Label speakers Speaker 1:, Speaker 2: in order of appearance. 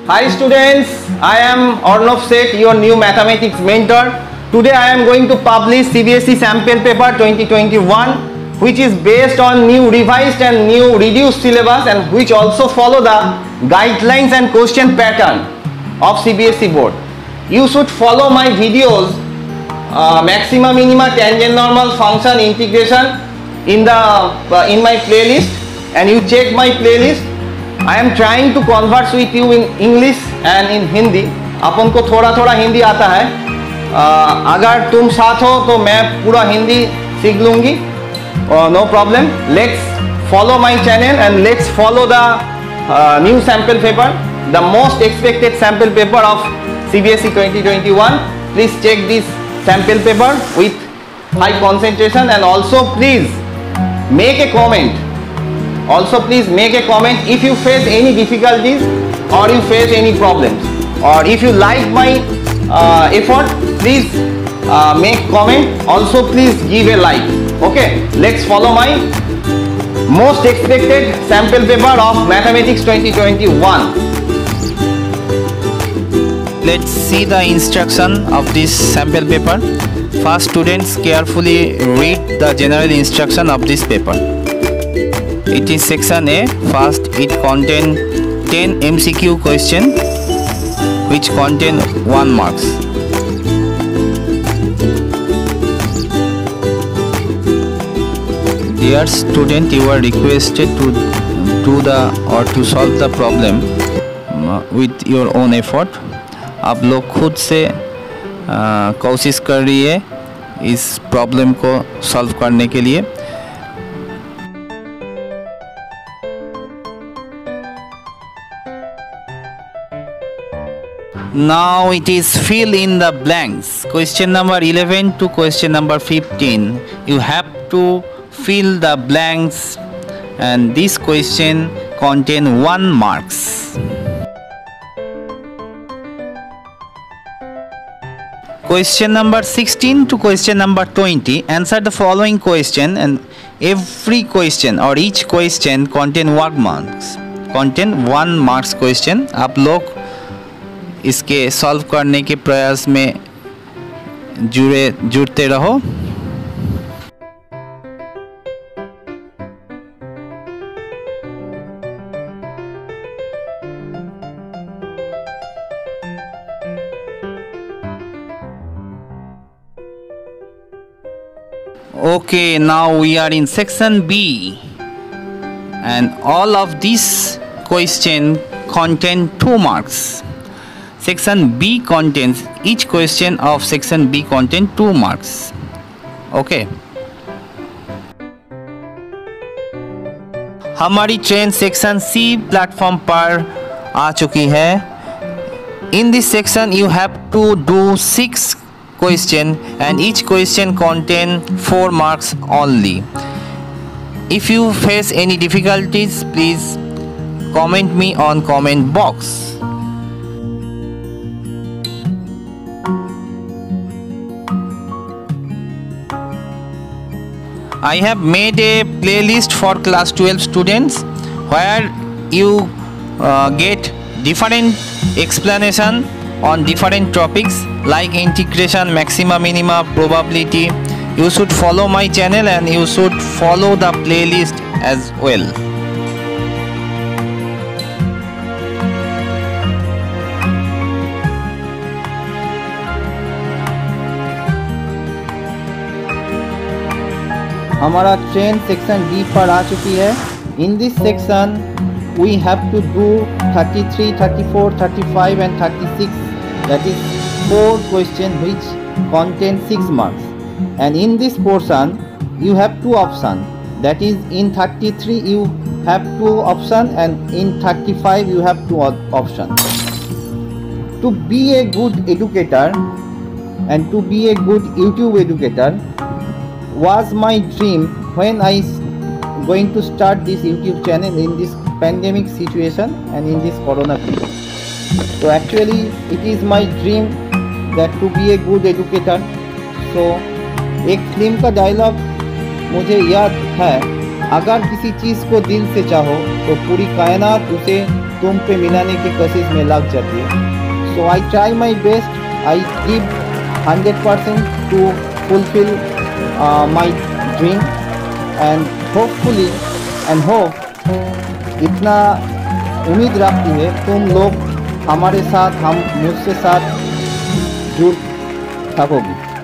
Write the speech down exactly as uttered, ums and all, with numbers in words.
Speaker 1: Hi students, I am Arnav Seth, your new mathematics mentor. Today I am going to publish C B S E sample paper twenty twenty-one, which is based on new revised and new reduced syllabus and which also follow the guidelines and question pattern of C B S E board. You should follow my videos, uh, maxima, minima, tangent normal, function, integration in the uh, in my playlist, and you check my playlist. I am trying to converse with you in English and in Hindi. अपन को थोड़ा थोड़ा हिंदी आता है. uh, अगर तुम साथ हो तो मैं पूरा हिंदी सीख लूँगी. uh, no problem. Let's follow my channel and let's follow the uh, new sample paper, the most expected sample paper of C B S E twenty twenty-one. Please check this sample paper with high concentration, and also please make a comment. Also please make a comment if you face any difficulties or you face any problems, or if you like my uh, effort, please uh, make comment. Also please give a like. Okay, let's follow my most expected sample paper of mathematics twenty twenty-one.
Speaker 2: Let's see the instruction of this sample paper. First, students carefully read the general instruction of this paper. It is section A. First, it contains ten M C Q question which contain one marks. Dear student, you are requested to do the or to solve the problem with your own effort. आप लोग खुद से कोशिश कर रही है इस problem को सॉल्व करने के लिए. Now it is fill in the blanks. Question number eleven to question number fifteen. You have to fill the blanks, and this question contain one marks. Question number sixteen to question number twenty. Answer the following question, and every question or each question contain one marks. Contain one marks question. आप लोग इसके solve करने के प्रयास में जुड़े जुड़ते रहो. Okay, now we are in section B, and all of these question contain two marks. Section B contains each question of section B contain two marks. Okay. हमारी ट्रेन सेक्शन C प्लेटफॉर्म पर आ चुकी है. In this section you have to do six question and each question contain four marks only. If you face any difficulties, please comment me on comment box. I have made a playlist for class twelve students where you uh, get different explanation on different topics like integration, maxima, minima, probability. You should follow my channel and you should follow the playlist as well.
Speaker 3: हमारा train section D पर आ चुकी है. In this section we have to do thirty-three, thirty-four, thirty-five and thirty-six. That is four question which contain six marks. And in this portion you have two options. That is in thirty-three you have two options and in thirty-five you have two options. To be a good educator and to be a good YouTube educator was my dream when I going to start this YouTube channel in this pandemic situation and in this corona period. So actually it is my dream that to be a good educator. So एक film का डायलॉग मुझे याद है अगर किसी चीज़ को दिल से चाहो तो पूरी कायनात उसे तुम पे मिलाने की कोशिश में लग जाती है. So I try my best, I give hundred percent to fulfil my dream and hopefully and hope इतना उम्मीद रखती है तुम लोग हमारे साथ, हम मुझसे साथ जुड़ थकोगी.